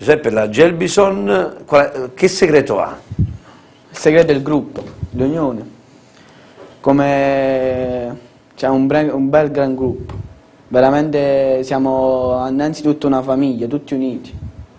Giuseppe, la Gelbison, che segreto ha? Il segreto è il gruppo, l'unione. Come c'è un bel gran gruppo. Veramente siamo innanzitutto una famiglia, tutti uniti.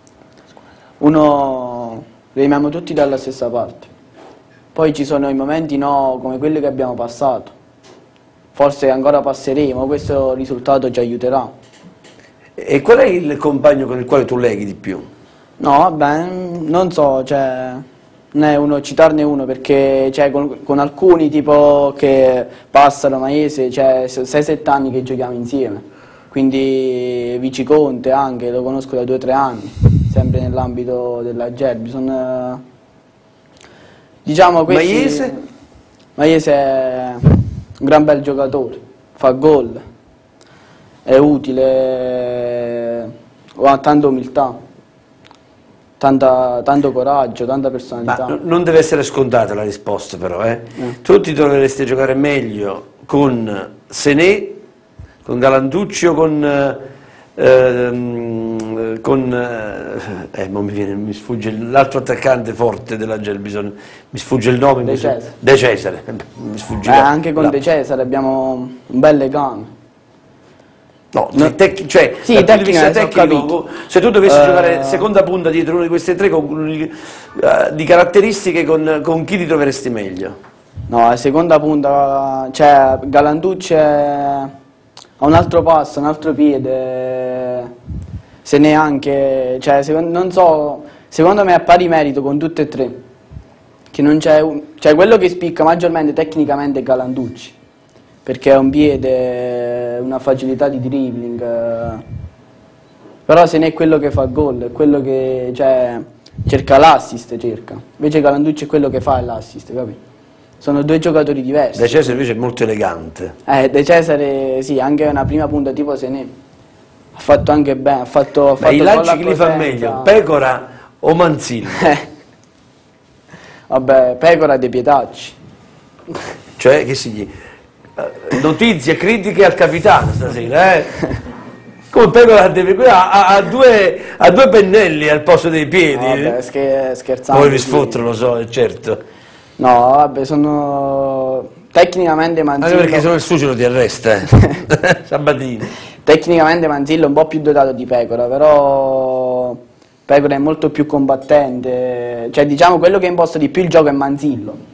Remiamo tutti dalla stessa parte. Poi ci sono i momenti no, come quelli che abbiamo passato. Forse ancora passeremo, questo risultato ci aiuterà. E qual è il compagno con il quale tu leghi di più? No, vabbè, non so, cioè, citarne uno, perché cioè, con alcuni tipo che passano Maiese, cioè 6-7 anni che giochiamo insieme, quindi Vici Conte anche, lo conosco da 2-3 anni, sempre nell'ambito della Gelbison. Diciamo questi... Maiese? Maiese è un gran bel giocatore, fa gol, è utile, ha tanta umiltà. Tanto coraggio, tanta personalità. Ma non deve essere scontata la risposta però, Tu ti troveresti a giocare meglio con Senè, con Galantucci o mi sfugge l'altro attaccante forte della Gelbison, mi sfugge il nome. De Cesare. De Cesare, mi sfugge anche con De Cesare abbiamo un bel legame. No, No. Cioè, sì, dal punto di vista tecnico, tecnico, se tu dovessi giocare seconda punta dietro uno di queste tre di caratteristiche, con chi ti troveresti meglio? No, la seconda punta, cioè Galantucci ha un altro passo, un altro piede, se neanche, cioè non so, secondo me ha pari merito con tutte e tre, che non c'è cioè quello che spicca maggiormente tecnicamente è Galantucci, perché ha un piede, una facilità di dribbling, però se ne è quello che fa gol, è quello che cioè, cerca l'assist, invece Galantucci è quello che fa l'assist, capito? Sono due giocatori diversi. De Cesare invece è molto elegante. De Cesare sì, anche una prima punta tipo Senè, ha fatto anche bene, ha fatto Ma i lanci chi li fa meglio, Pecora o Manzillo? Vabbè, Pecora dei piedacci. Cioè, che significa? Notizie, critiche al capitano stasera, Come Pecora ha due pennelli al posto dei piedi. Vabbè, scherzando. Poi vi sfottono, lo so, certo. No, vabbè, sono tecnicamente Manzillo. Anche perché sono il suocero ti arresta, Sabatini. Tecnicamente Manzillo è un po' più dotato di Pecora, però Pecora è molto più combattente, cioè diciamo quello che imposta di più il gioco è Manzillo.